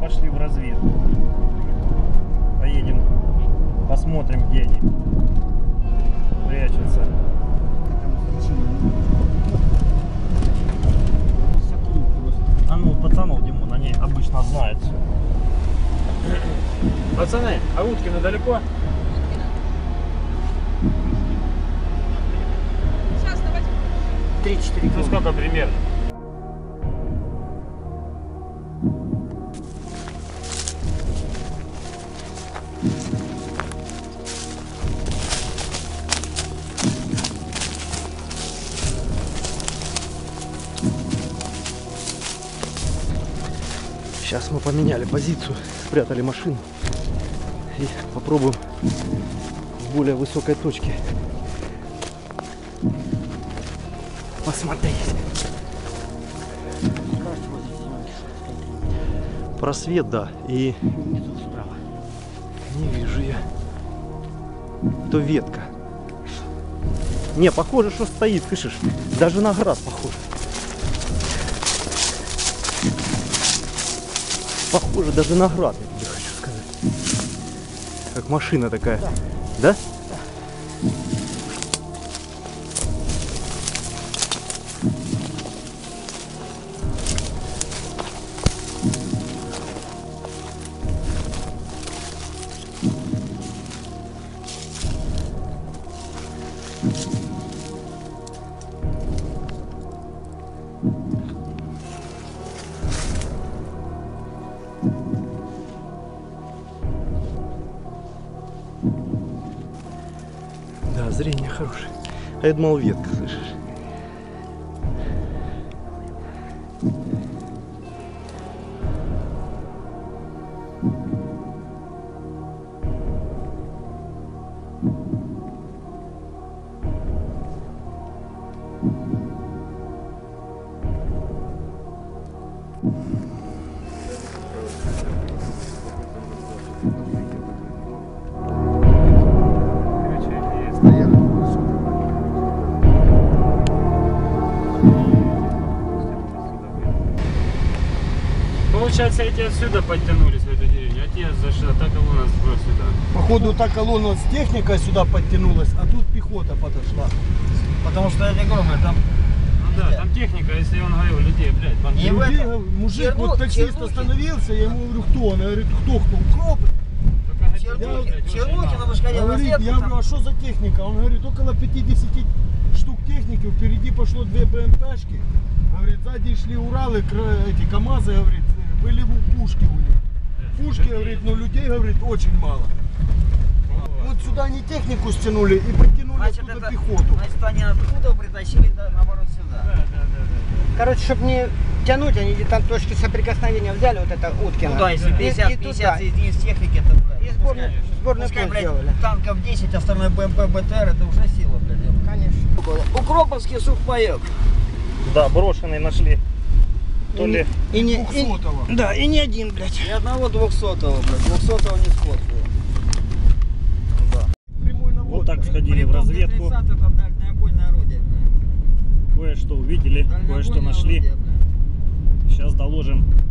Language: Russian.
пошли в разведку. Поедем, посмотрим, где они прячутся. А ну, пацанов, Димон, они обычно знают все. Пацаны, а Уткино далеко? Сейчас, давайте. 3-4 Ну сколько примерно? Сейчас мы поменяли позицию, спрятали машину и попробуем в более высокой точке посмотреть. Просвет, да, и Внизу справа. не вижу я. То ветка. Не, похоже, что стоит, слышишь? Даже на град похоже. Похоже даже на град, я тебе хочу сказать. Как машина такая. Да? Да, зрение хорошее. А я думал, ветка, слышишь? Получается, эти отсюда подтянулись в эту деревню, а те зашли, та колонна сюда. Походу та колонна с техникой сюда подтянулась, а тут пехота подошла. Потому что я не говорю, там... Ну да, там техника, если он говорил, людей, блядь, вон. И людей, мужик, вот таксист остановился, я ему говорю, кто? Он говорит, кто? Укропы. Чернухи на Мышкане Говорит, я говорю, а что за техника? Он говорит, около 50 штук техники, впереди пошло 2 БМПшки. Говорит, сзади шли Уралы, эти КамАЗы, говорит, были пушки у них. Пушки, говорит, но людей, говорит, очень мало. Вот сюда они технику стянули и подтянули оттуда пехоту. Значит, они оттуда притащили, наоборот, сюда. Короче, чтобы не тянуть, они там точки соприкосновения взяли, вот это Уткино. Ну да, если 50 единиц техники, то... И сборный Пускай, пункт блядь, сделали. танков 10, остальное БМП, БТР, это уже сила, блядь. Конечно. Укроповский сухпайок. Да, брошенный нашли. То ли... И не, 200-го. да, и не один, блядь. Ни одного 200-го, блядь. 200-го не сфоткаю. Прямой навод. Вот так сходили в разведку. 30 это дальнобойное орудие, блядь. Кое-что увидели, кое-что Дальнобойное нашли. орудие, блядь. Сейчас доложим